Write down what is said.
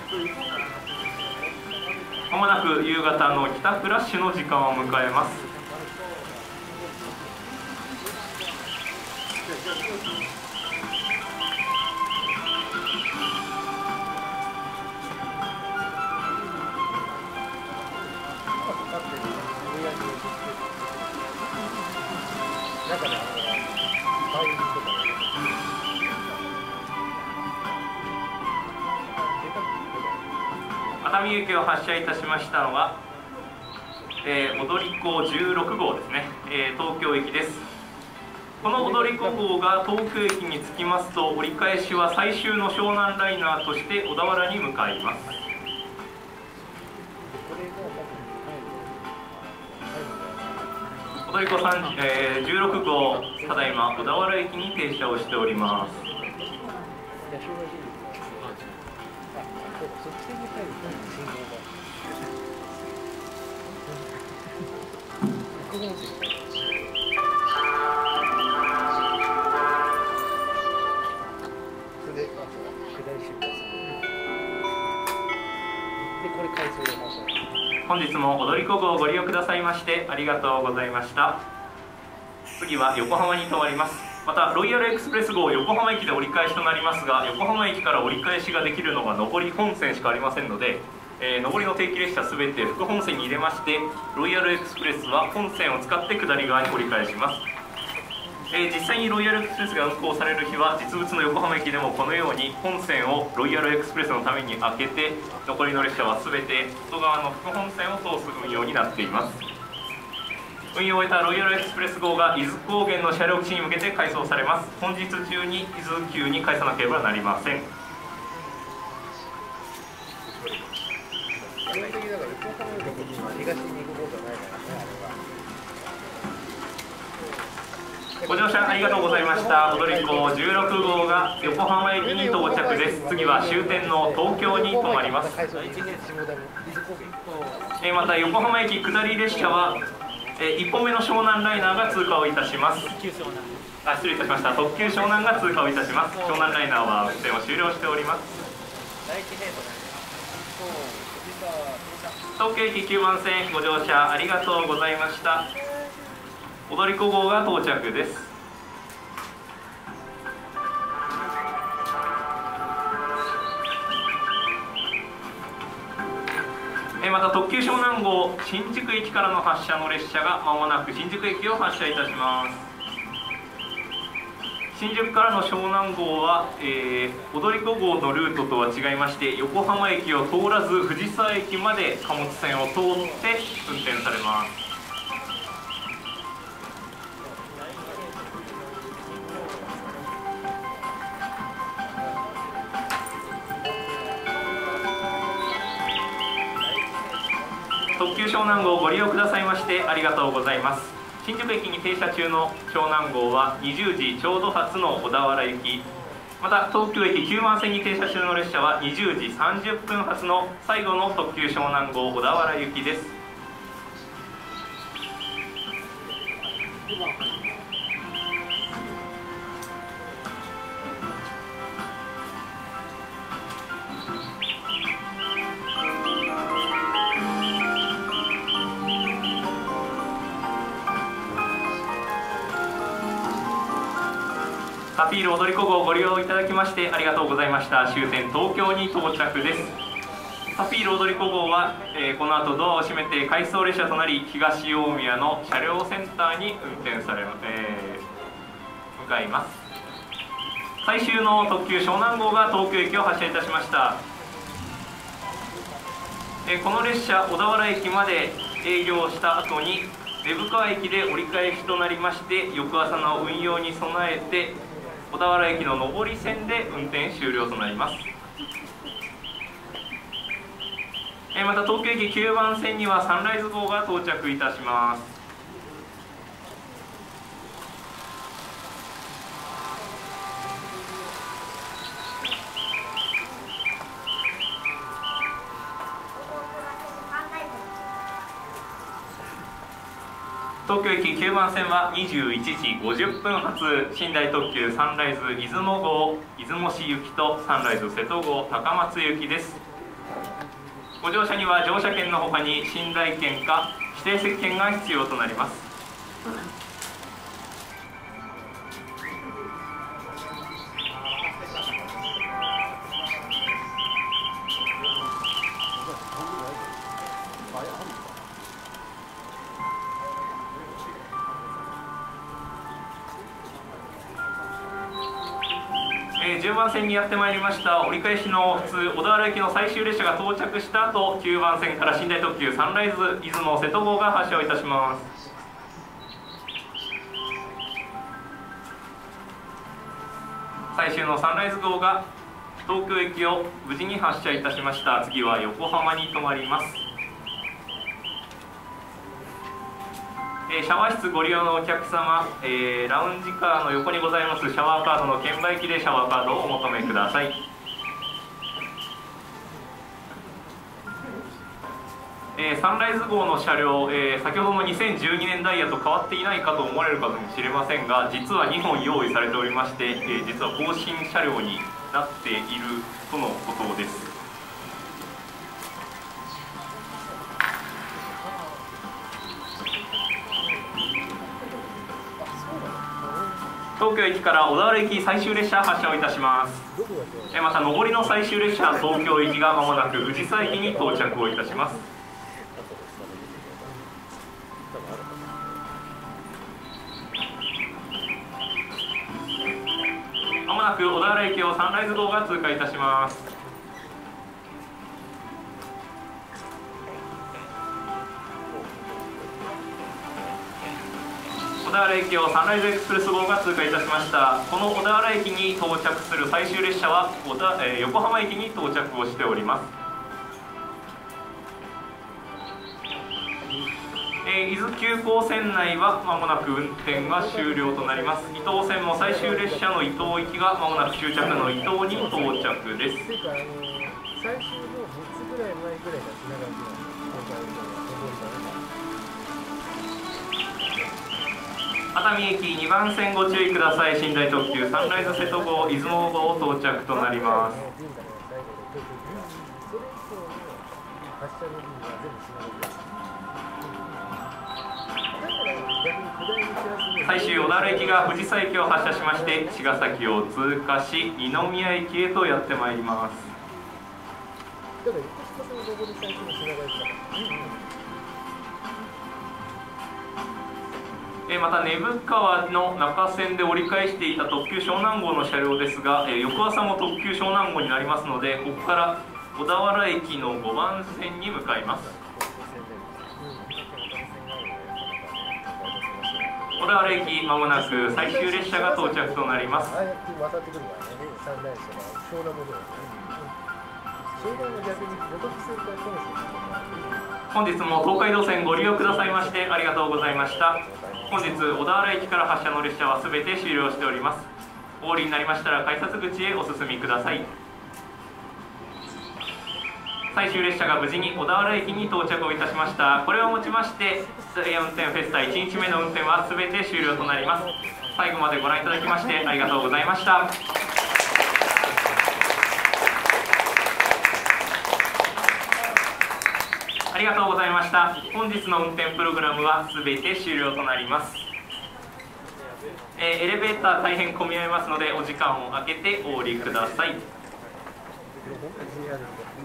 まもなく夕方の帰宅ラッシュの時間を迎えます。熱海駅を発車いたしましたのが、踊り子16号ですね、東京駅です。この踊り子号が東京駅に着きますと、折り返しは最終の湘南ライナーとして小田原に向かいます。踊り子16号、ただいま小田原駅に停車をしております。本日も踊り子号をご利用くださいましてありがとうございました。次は横浜に停まります。またロイヤルエクスプレス号横浜駅で折り返しとなりますが、横浜駅から折り返しができるのが上り本線しかありませんので、上りの定期列車すべて副本線に入れまして、ロイヤルエクスプレスは本線を使って下り側に折り返します。実際にロイヤルエクスプレスが運行される日は、実物の横浜駅でもこのように本線をロイヤルエクスプレスのために開けて、残りの列車はすべて外側の副本線を通す運用になっています。運用を終えたロイヤルエクスプレス号が伊豆高原の車両基地に向けて回送されます。本日中に伊豆急に返さなければなりません。ご乗車ありがとうございました。踊り子16号が横浜駅に到着です。次は終点の東京に停まります。また横浜駅下り列車は1本目の湘南ライナーが通過をいたします。失礼いたしました。特急湘南が通過をいたします。湘南ライナーは運転を終了しております。東京駅9番線ご乗車ありがとうございました。踊り子号が到着です。また特急湘南号新宿駅からの発車の列車がまもなく新宿駅を発車いたします。新宿からの湘南号は、踊り子号のルートとは違いまして、横浜駅を通らず藤沢駅まで貨物線を通って運転されます。特急湘南号をご利用くださいましてありがとうございます。新宿駅に停車中の湘南号は20時ちょうど発の小田原行き、また東京駅9番線に停車中の列車は20時30分発の最後の特急湘南号小田原行きです。サフィール踊り子号をご利用いただきましてありがとうございました。終点東京に到着です。サフィール踊り子号は、この後ドアを閉めて回送列車となり、東大宮の車両センターに運転され、向かいます。最終の特急湘南号が東京駅を発車いたしました。この列車小田原駅まで営業した後に根府川駅で折り返しとなりまして、翌朝の運用に備えて小田原駅の上り線で運転終了となります。また東京駅9番線にはサンライズ号が到着いたします。東京駅9番線は21時50分発、寝台特急サンライズ出雲号出雲市行きとサンライズ瀬戸号高松行きです。 ご乗車には乗車券のほかに寝台券か指定席券が必要となります。10番線にやってまいりました。折り返しの普通小田原駅の最終列車が到着した後、9番線から寝台特急サンライズ出雲瀬戸号が発車をいたします。最終のサンライズ号が東京駅を無事に発車いたしました。次は横浜に停まります。シャワー室ご利用のお客様、ラウンジカーの横にございますシャワーカードの券売機でシャワーカードをお求めください。サンライズ号の車両、先ほどの2012年ダイヤと変わっていないかと思われるかもしれませんが、実は2本用意されておりまして、実は更新車両になっているとのことです。東京駅から小田原駅最終列車発車をいたします。また上りの最終列車東京駅がまもなく藤沢駅に到着をいたします。まもなく小田原駅をサンライズ号が通過いたします。小田原駅をサンライズエクスプレス号が通過いたしました。この小田原駅に到着する最終列車は横浜駅に到着をしております。伊豆急行線内はまもなく運転が終了となります。伊東線も最終列車の伊東行きがまもなく終着の伊東に到着です。 最終の3つぐらい前ぐらいが品川熱海駅2番線ご注意ください。寝台特急サンライズ瀬戸号出雲号到着となります。最終小田原駅が藤沢駅を発車しまして茅ヶ崎を通過し二宮駅へとやってまいります。また根府川の中線で折り返していた特急湘南号の車両ですが、翌朝も特急湘南号になりますので、ここから小田原駅の5番線に向かいます。小田原駅まもなく最終列車が到着となります。本日も東海道線ご利用くださいましてありがとうございました。本日小田原駅から発車の列車はすべて終了しております。お降りになりましたら改札口へお進みください。最終列車が無事に小田原駅に到着をいたしました。これをもちましてダイヤ運転フェスタ1日目の運転はすべて終了となります。最後までご覧いただきましてありがとうございました。ありがとうございました。本日の運転プログラムはすべて終了となります。エレベーター大変混み合いますのでお時間を空けてお降りください。